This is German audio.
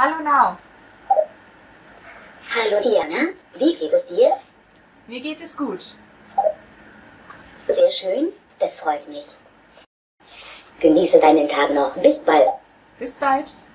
Hallo Nao. Hallo Diana, wie geht es dir? Mir geht es gut. Sehr schön, das freut mich. Genieße deinen Tag noch. Bis bald. Bis bald.